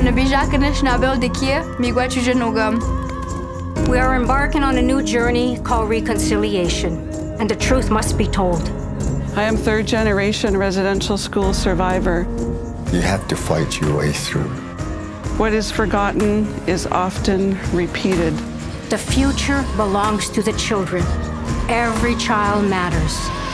We are embarking on a new journey called reconciliation, and the truth must be told. I am third-generation residential school survivor. You have to fight your way through. What is forgotten is often repeated. The future belongs to the children. Every child matters.